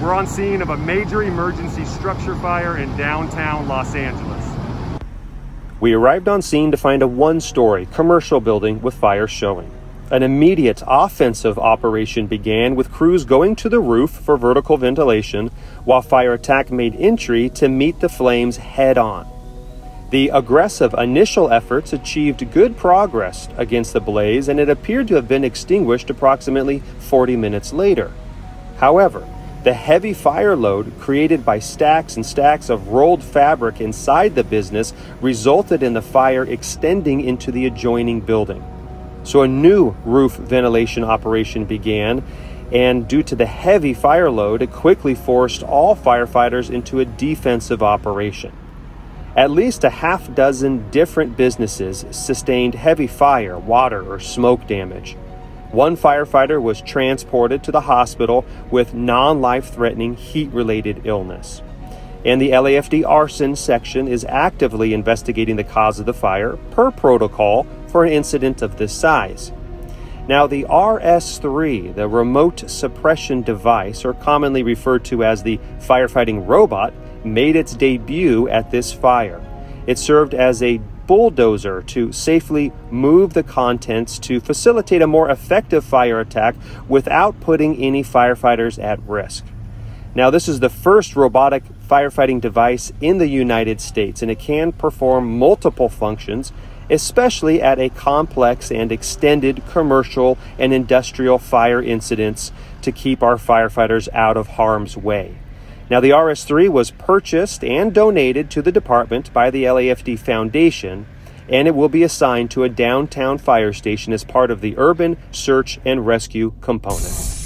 We're on scene of a major emergency structure fire in downtown Los Angeles. We arrived on scene to find a one-story commercial building with fire showing. An immediate offensive operation began with crews going to the roof for vertical ventilation, while fire attack made entry to meet the flames head-on. The aggressive initial efforts achieved good progress against the blaze, and it appeared to have been extinguished approximately 40 minutes later. However, the heavy fire load created by stacks and stacks of rolled fabric inside the business resulted in the fire extending into the adjoining building. So a new roof ventilation operation began, and due to the heavy fire load, it quickly forced all firefighters into a defensive operation. At least a half dozen different businesses sustained heavy fire, water, or smoke damage. One firefighter was transported to the hospital with non-life-threatening heat-related illness. And the LAFD arson section is actively investigating the cause of the fire per protocol for an incident of this size. Now, the RS3, the remote suppression device, or commonly referred to as the firefighting robot, made its debut at this fire. It served as a bulldozer to safely move the contents to facilitate a more effective fire attack without putting any firefighters at risk. Now, this is the first robotic firefighting device in the United States, and it can perform multiple functions, especially at a complex and extended commercial and industrial fire incidents to keep our firefighters out of harm's way. Now, the RS3 was purchased and donated to the department by the LAFD Foundation, and it will be assigned to a downtown fire station as part of the urban search and rescue component.